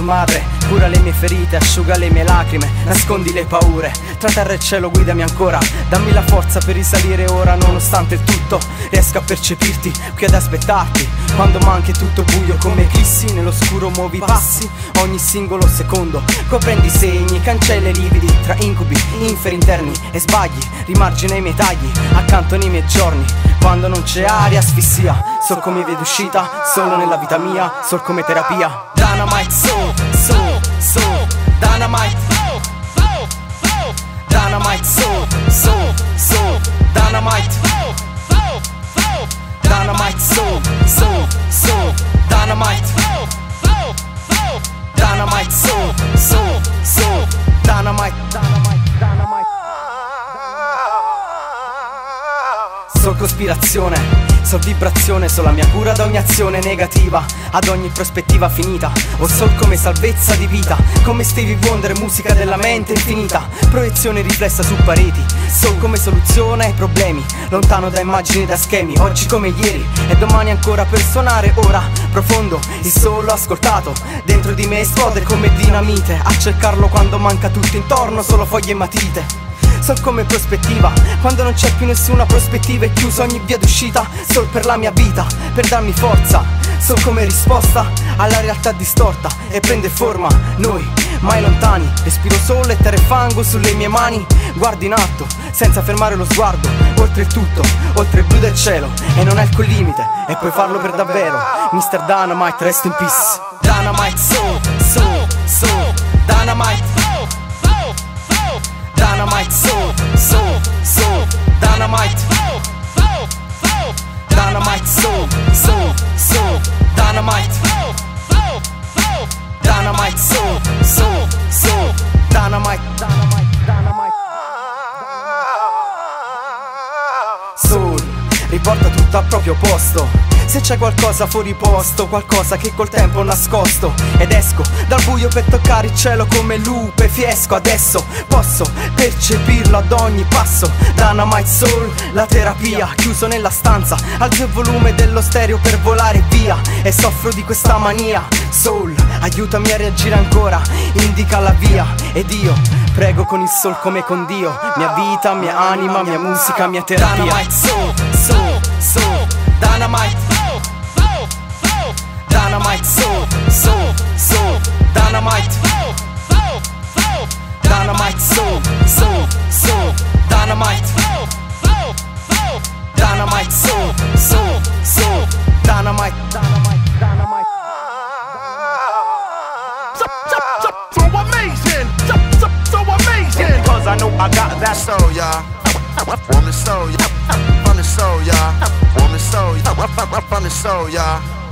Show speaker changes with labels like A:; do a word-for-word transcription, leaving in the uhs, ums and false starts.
A: madre, cura le mie ferite, asciuga le mie lacrime, nascondi le paure, tra terra e cielo guidami ancora, dammi la forza per risalire ora nonostante il tutto, riesco a percepirti qui ad aspettarti, quando manchi tutto buio come eclissi, nell'oscuro muovi i passi, ogni singolo secondo, coprendi i segni, cancelli i lividi, tra incubi, inferi interni e sbagli, rimargina i miei tagli, accanto nei miei giorni, quando non c'è aria asfissia, so come via d'uscita, solo nella vita mia, sol come terapia. Dynamite soul, soul, soul, dynamite, dynamite soul, soul, soul, dynamite, dynamite soul, soul, soul, dynamite, dynamite soul, soul, soul, dynamite, dynamite, dynamite. So cospirazione, so vibrazione, so la mia cura ad ogni azione negativa, ad ogni prospettiva finita, o sol come salvezza di vita, come Stevie Wonder, musica della mente infinita, proiezione riflessa su pareti, sol come soluzione ai problemi, lontano da immagini e da schemi, oggi come ieri e domani ancora per suonare ora, profondo, il solo ascoltato, dentro di me esplode come dinamite, a cercarlo quando manca tutto intorno, solo foglie e matite. Sol come prospettiva, quando non c'è più nessuna prospettiva e chiuso ogni via d'uscita, sol per la mia vita, per darmi forza, sol come risposta alla realtà distorta e prende forma, noi mai lontani, respiro sole, terra e fango sulle mie mani, guardo in alto, senza fermare lo sguardo, oltre il tutto, oltre il blu del cielo, e non è il limite, e puoi farlo per davvero, mister Dynamite, rest in peace. Dynamite soul, soul, soul, dynamite, dynamite soul, soul, soul, dynamite, dynamite soul, soul, soul, dynamite, dynamite soul, soul, soul, dynamite, dynamite, dynamite. Soul, riporta tutto al proprio posto. Se c'è qualcosa fuori posto, qualcosa che col tempo ho nascosto, ed esco dal buio per toccare il cielo come lupe fiesco, adesso posso percepirlo ad ogni passo. Dynamite soul, la terapia, chiuso nella stanza, alzo il volume dello stereo per volare via, e soffro di questa mania. Soul, aiutami a reagire ancora, indica la via, ed io prego con il sol come con Dio, mia vita, mia anima, mia musica, mia terapia. Dynamite soul, soul, soul, dynamite, dynamite soul, soul, soul, dynamite, dynamite soul, soul, soul, dynamite, dynamite soul, soul, soul, dynamite, dynamite, dynamite.
B: So, so, so, so amazing, so, so, so amazing. Because I know I got that soul, y'all. From the soul, y'all. From the soul, y'all. From the soul, y'all. From the soul, y'all.